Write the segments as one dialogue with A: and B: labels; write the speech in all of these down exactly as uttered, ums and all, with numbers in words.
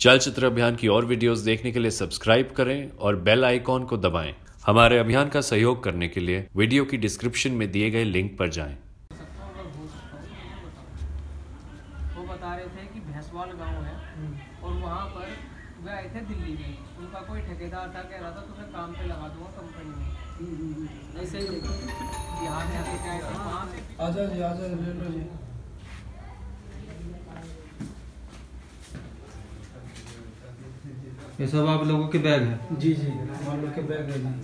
A: चलचित्र अभियान की और वीडियोस देखने के लिए सब्सक्राइब करें और बेल आइकॉन को दबाएं। हमारे अभियान का सहयोग करने के लिए वीडियो की डिस्क्रिप्शन में दिए गए लिंक पर जाएं।
B: वो बता रहे थे कि भैंसवाल गांव है और वहाँ पर वे आए थे दिल्ली में। उनका कोई ठेकेदार था, कह रहा था तुम्हें काम पे लगा दूंगा कंपनी में। ऐसे ही बिहार में आके आए थे वहाँ से।
C: आजा जी आजा ले लो जी।
D: ये सब आप लोगों के बैग है?
C: जी जी हम लोग के बैग है जी।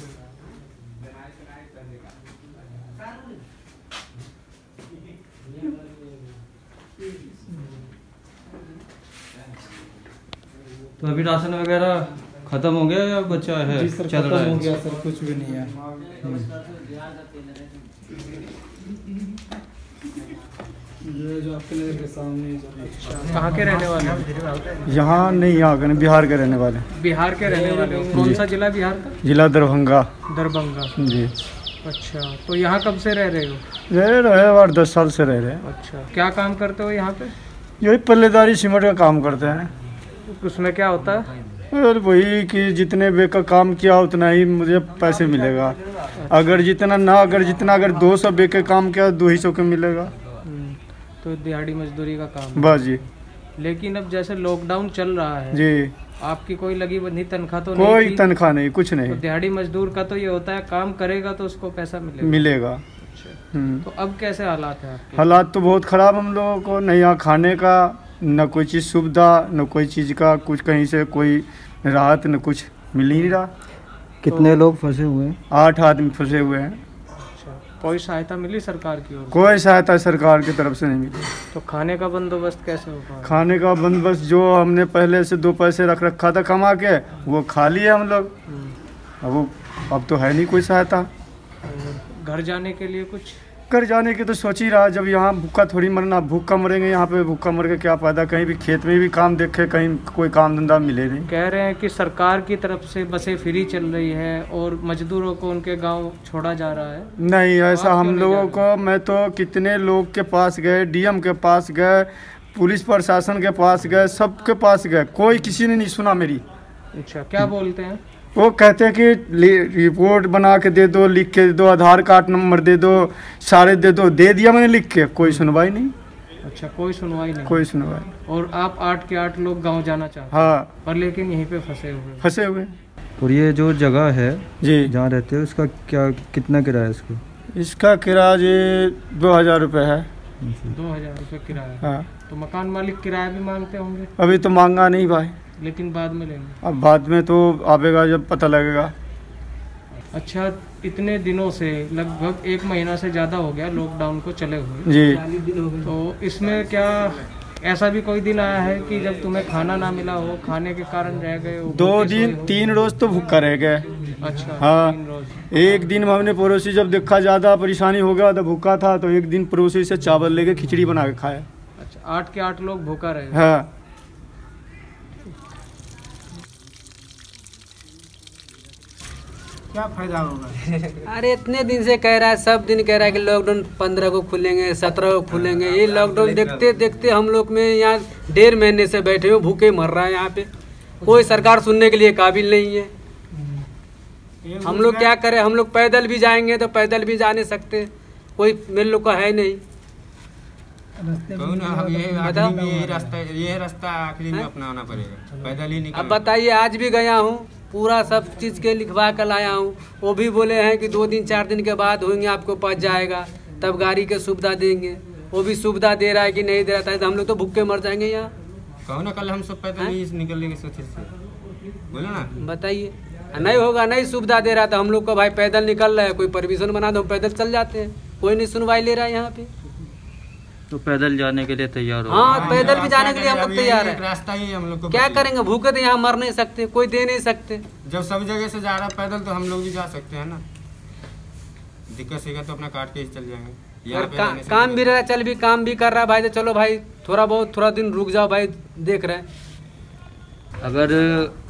D: तो अभी राशन वगैरह खत्म हो गया या बचा है?
C: जी सर,
D: चल
C: खत्म
D: रहा है?
C: हो गया सर, कुछ भी नहीं है। ये जो आपके नजर के सामने।
B: कहाँ के रहने वाले हैं?
C: यहाँ नहीं, यहाँ के बिहार के रहने वाले।
B: बिहार के रहने वाले हो? कौन सा जिला बिहार का?
C: जिला दरभंगा।
B: दरभंगा
C: जी।
B: अच्छा, तो यहाँ कब से रह रहे हो?
C: रह रहे और दस साल से रह रहे हैं।
B: अच्छा, क्या काम करते हो यहाँ पे?
C: यही पल्लेदारी सीमेंट का काम करते हैं।
B: उसमें क्या होता है?
C: और वही कि जितने बे का काम किया उतना ही मुझे पैसे मिलेगा। अगर जितना ना अगर जितना अगर दो सौ बे के काम किया दो ही सौ के मिलेगा।
B: तो दिहाड़ी मजदूरी का काम।
C: बस जी।
B: लेकिन अब जैसे लॉकडाउन चल रहा है जी, आपकी कोई लगी बंधी तनख्वाह तो नहीं?
C: कोई तनख्वाह नहीं, कुछ नहीं।
B: तो दिहाड़ी मजदूर का तो ये होता है, काम करेगा तो उसको पैसा मिलेगा।
C: मिलेगा।
B: अच्छा, तो अब कैसे हालात है आपके?
C: हालात तो बहुत खराब हम लोगों को, न यहाँ खाने का न कोई चीज़ सुविधा, न कोई चीज़ का कुछ कहीं से कोई राहत, न कुछ मिल नहीं रहा।
D: कितने तो, लोग फंसे हुए हैं?
C: आठ आदमी फंसे हुए हैं।
B: अच्छा, कोई सहायता मिली सरकार की ओर से?
C: कोई सहायता सरकार की तरफ से नहीं मिली।
B: तो खाने का बंदोबस्त कैसे होगा?
C: खाने का बंदोबस्त जो हमने पहले से दो पैसे रख रखा था कमा के, वो खा लिए हम लोग। अब वो अब तो है नहीं कोई सहायता।
B: घर जाने के लिए कुछ?
C: घर जाने की तो सोच ही रहा, जब यहाँ भूखा थोड़ी मरना, भूखा मरेंगे यहाँ पे, भूखा मर के क्या फायदा। कहीं भी खेत में भी काम देखे, कहीं कोई काम धंधा मिले नहीं।
B: कह रहे हैं कि सरकार की तरफ से बसें फ्री चल रही है और मजदूरों को उनके गांव छोड़ा जा रहा है।
C: नहीं, ऐसा हम लोगों को, मैं तो कितने लोग के पास गए, डीएम के पास गए, पुलिस प्रशासन के पास गए, सबके पास गए, कोई किसी ने नहीं सुना मेरी।
B: अच्छा, क्या बोलते हैं?
C: वो कहते हैं कि रिपोर्ट बना के दे दो, लिख के दे दो, आधार कार्ड नंबर दे दो, सारे दे दो। दे दिया मैंने लिख के, कोई सुनवाई नहीं।
B: अच्छा, कोई सुनवाई नहीं?
C: कोई सुनवाई।
B: और आप आठ के आठ लोग गांव जाना चाहते हैं?
C: हाँ,
B: पर लेकिन यहीं पे फंसे हुए
C: फंसे हुए।
D: और ये जो जगह है
C: जी
D: जहाँ रहते हो, उसका क्या कितना किराया है इसको?
C: इसका किराया जी दो हजार रुपये है।
B: दो हजार रुपये किराया?
C: हाँ।
B: तो मकान मालिक किराया भी मांगते होंगे?
C: अभी तो मांगा नहीं भाई,
B: लेकिन बाद में लेंगे।
C: अब बाद में तो आवेगा जब पता लगेगा।
B: अच्छा, इतने दिनों से लगभग एक महीना से ज़्यादा हो गया लॉकडाउन को चले हुए
C: जी।
B: तो इसमें क्या ऐसा भी कोई दिन आया है कि जब तुम्हें खाना ना मिला हो, खाने के कारण रह गए हो?
C: दो दिन तीन रोज तो भूखा रह गए।
B: अच्छा,
C: हाँ,
B: तीन रोज।
C: एक दिन हमने पड़ोसी जब देखा ज़्यादा परेशानी हो गया तो भूखा था, तो एक दिन पड़ोसी से चावल लेके खिचड़ी बना के खाया।
B: अच्छा, आठ के आठ लोग भूखा रहे?
C: हाँ। क्या फायदा होगा?
E: अरे इतने दिन से कह रहा है, सब दिन कह रहा है कि लॉकडाउन पंद्रह को खुलेंगे, सत्रह को खुलेंगे। ये लॉकडाउन देखते देखते हम लोग में यहाँ डेढ़ महीने से बैठे हो, भूखे मर रहा है। यहाँ पे कोई सरकार सुनने के लिए काबिल नहीं है। हम लोग क्या करें? हम लोग पैदल भी जाएंगे तो पैदल भी जा नहीं सकते, कोई मेरे लोग का है नहीं।
F: ये रास्ता ये रास्ता आखिरी में अपनाना पड़ेगा, पैदल ही निकलना।
E: अब बताइए, आज भी गया हूँ, पूरा सब चीज़ के लिखवा कर लाया हूँ। वो भी बोले हैं कि दो दिन चार दिन के बाद होंगे, आपको पास जाएगा, तब गाड़ी के सुविधा देंगे। वो भी सुविधा दे रहा है कि नहीं दे रहा था, तो हम लोग तो भूखे मर जाएंगे यहाँ।
F: कहो ना, कल हम सब पैदल ही निकलने की सोचे से, बोलो ना।
E: बताइए, नहीं होगा, नहीं सुविधा दे रहा था हम लोग को। भाई पैदल निकल रहा है, कोई परमिशन बना दो, पैदल चल जाते हैं। कोई नहीं सुनवाई ले रहा है यहाँ पे।
D: तो पैदल जाने के लिए तैयार हो?
E: हाँ, पैदल भी जाने के लिए हम लोग तैयार है।
F: रास्ता ही हम लोग को
E: क्या करेंगे? भूखे तो यहाँ मर नहीं सकते, कोई दे नहीं सकते।
F: जब सब जगह से जा रहा पैदल तो हम लोग भी जा सकते हैं ना। दिक्कत सीखा तो अपना काट के ही चल जाएंगे।
E: यार का, काम भी रहा, चल भी काम भी कर रहा है भाई, तो चलो भाई थोड़ा बहुत थोड़ा दिन रुक जाओ भाई, देख रहे हैं।
D: अगर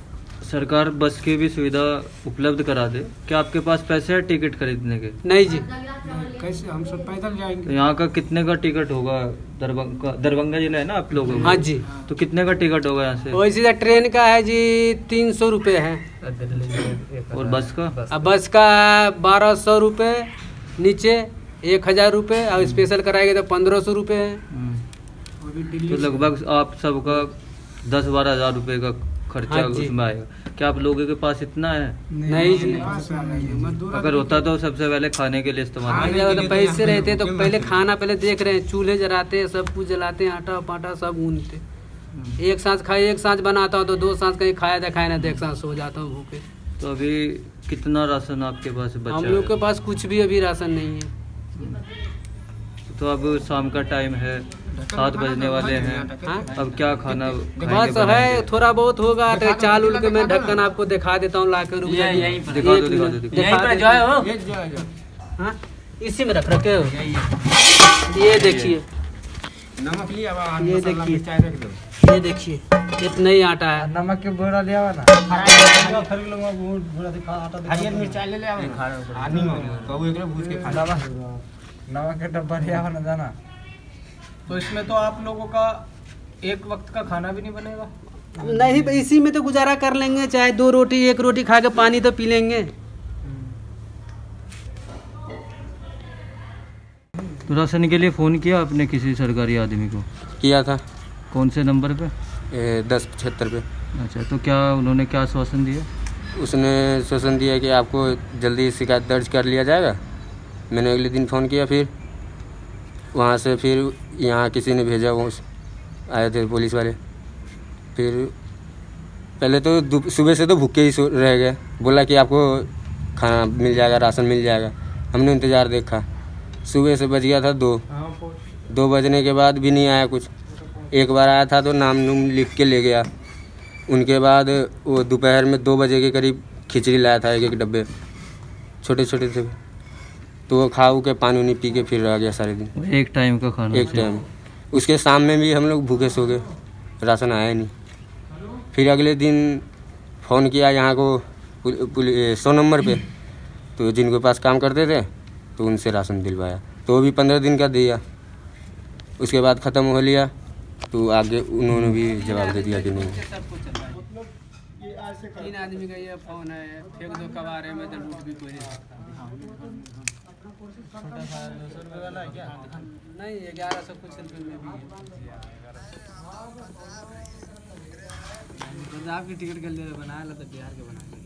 D: सरकार बस की भी सुविधा उपलब्ध करा दे, क्या आपके पास पैसे हैं टिकट खरीदने के?
E: नहीं जी।
F: कैसे हम सब पैदल जाएंगे?
D: तो यहाँ का कितने का टिकट होगा? दरभंगा दरभंगा जिला है ना आप लोगों का?
E: हाँ जी।
D: तो कितने का टिकट होगा यहाँ से?
E: वैसे ट्रेन का है जी तीन सौ रुपये है,
D: और बस का?
E: अब बस का बारह सौ रुपये, नीचे एक हजार रुपये, और स्पेशल कराएंगे तो पंद्रह सौ रुपये है।
D: तो लगभग आप सबका दस बारह हजार रुपये का खर्चा
E: हाँ
D: उसमें आएगा। क्या आप लोगों के पास इतना है?
E: नहीं जी।
D: अगर होता तो सबसे पहले खाने के लिए इस्तेमाल
E: अगर तो पैसे रहते तो पहले खाना पहले देख रहे हैं, चूल्हे जलाते हैं, सब कुछ जलाते हैं, आटा पाटा सब गूंदते। एक सांस खाए, एक सांस बनाता हूँ तो दो सांस कहीं खाया था, खाए ना तो एक सांस सो जाता हूँ भूखे।
D: तो अभी कितना राशन आपके पास बचा?
E: हम लोग के पास कुछ भी अभी राशन नहीं है।
D: तो अब शाम का टाइम है, सात बजने वाले हैं,
E: हाँ?
D: अब क्या खाना
E: बस है, थोड़ा बहुत होगा तो चाल उल के मैं ढक्कन आपको दिखा देता हूँ, ला के रुक जाइए।
D: दिखा दो दिखा दो दिखा दो।
E: हाँ, इसी में रख रखे हो, ये देखिए,
F: नमक लिया,
E: ये देखिए,
F: चाय रख दो।
E: ये देखिए इतना ही आटा है।
F: नमक के बोरा लिया ना, हरियर मिर्चा ले ले आदमी कबू एक भूज के खा। नमक के डब्बा लिया ना जाना।
B: तो इसमें तो आप लोगों का एक वक्त का खाना भी नहीं बनेगा?
E: नहीं, इसी में तो गुजारा कर लेंगे, चाहे दो रोटी एक रोटी खा के पानी तो पी लेंगे।
D: तो राशन के लिए फ़ोन किया आपने किसी सरकारी आदमी को?
F: किया था।
D: कौन से नंबर पे?
F: ए, दस पचहत्तर पे।
D: अच्छा, तो क्या उन्होंने क्या आश्वासन दिया?
F: उसने आश्वासन दिया कि आपको जल्दी शिकायत दर्ज कर लिया जाएगा। मैंने अगले दिन फ़ोन किया, फिर वहाँ से फिर यहाँ किसी ने भेजा, वो आए थे पुलिस वाले। फिर पहले तो सुबह से तो भूखे ही रह गए, बोला कि आपको खाना मिल जाएगा, राशन मिल जाएगा। हमने इंतज़ार देखा, सुबह से बज गया था दो दो बजने के बाद भी नहीं आया कुछ। एक बार आया था तो नाम नूम लिख के ले गया। उनके बाद वो दोपहर में दो बजे के करीब खिचड़ी लाया था, एक एक डब्बे छोटे छोटे थे, तो वो खा के पानी उनी पी के फिर रह गया सारे दिन।
D: एक टाइम का खाना?
F: एक टाइम। उसके शाम में भी हम लोग भूखे सो गए, राशन आया नहीं। फिर अगले दिन फ़ोन किया यहाँ को सौ नंबर पे, तो जिनके पास काम करते थे तो उनसे राशन दिलवाया, तो वो भी पंद्रह दिन का दिया। उसके बाद ख़त्म हो लिया, तो आगे उन्होंने भी जवाब दे दिया कि नहीं।
E: तीन आदमी का ये फोन है, फेंक दो कबारे में तो लूट भी कोई नहीं, ग्यारह सौ कुछ रुपये में भी है। आपकी टिकट के लिए बनाया तो बिहार के बना